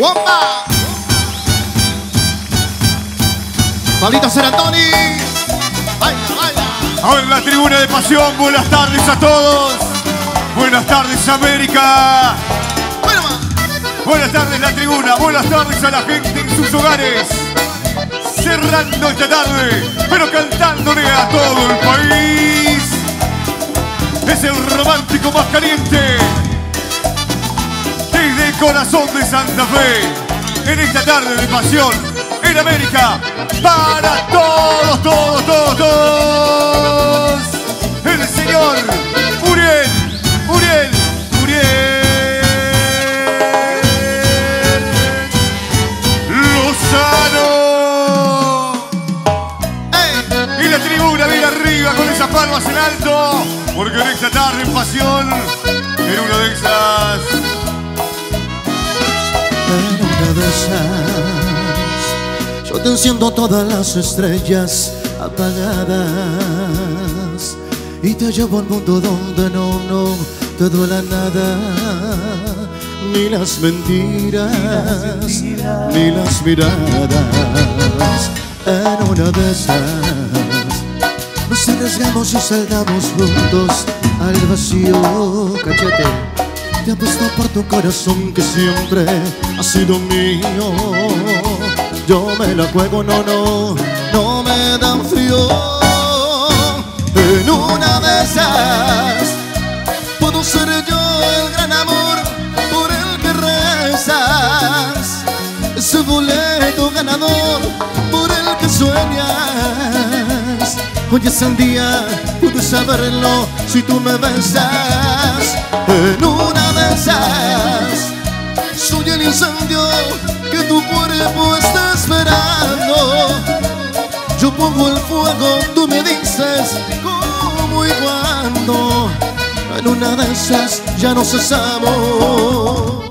¡Bomba! Pablito Serantoni. Baila, baila. Ahora en la tribuna de pasión, buenas tardes a todos. Buenas tardes, América. Bueno, ma. Buenas tardes, la tribuna. Buenas tardes a la gente en sus hogares. Cerrando esta tarde, pero cantándole a todo el país. Es el romántico más caliente desde el corazón de Santa Fe. En esta tarde de pasión, en América, para todos, todos, todos, todos. El señor Uriel, Uriel, Uriel Lozano. Y la tribuna viene arriba con esas palmas en alto, porque en esta tarde en pasión, en una de esas. En una de esas, yo te enciendo todas las estrellas apagadas y te llevo al mundo donde no te duela nada, ni las mentiras, ni las miradas. En una de esas, nos arriesgamos y saltamos juntos al vacío, cachete. Te apuesto por tu corazón que siempre ha sido mío. Yo me la juego, no me dan frío. En una de esas puedo ser yo el gran amor por el que rezas, ese boleto ganador por el que sueñas. Hoy es el día, pude saberlo si tú me besas. En una de esas, soy el incendio que tu cuerpo está esperando. Yo pongo el fuego, tú me dices cómo y cuándo. En una de esas ya nos cesamos.